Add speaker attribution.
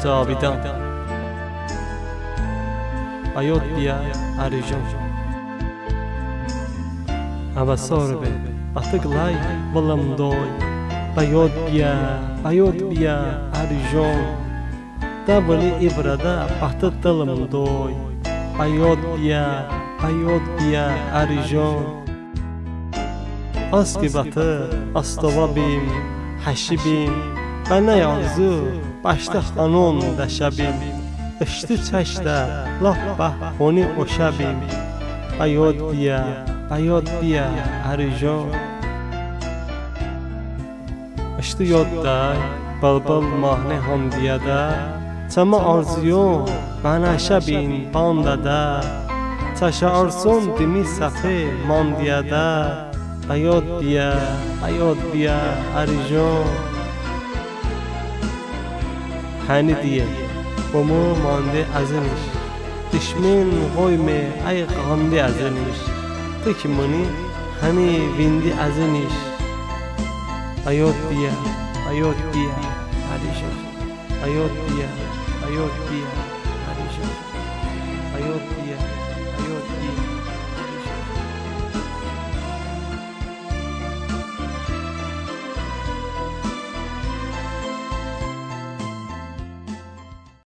Speaker 1: جاویدان بیاد بیا عریجان اوسار به اتقلای ولم دوی بیاد بیا عریجان دبلی ابرادا پخت دلم دوی بیاد بیا عریجان اسکی بته استوا بیم حشی بیم بنای آرزو باشته خانون دشبیم اشتی چشته لح به خونی اوشبیم بیاد بیا عریجان اشتی یاد دای بلبل ماهنه هم دیده چما آرزیون بنا شبین باندده چشا آرسون دمی صفه مان دیده بیاد بیا عریجان هنی دیه بمو مانده ازنش دشمن غویمه ای غانده ازنش تکی منی هنی ویندی ازنش بیاد بیا عریجان بیاد بیا عریجان بیاد بیا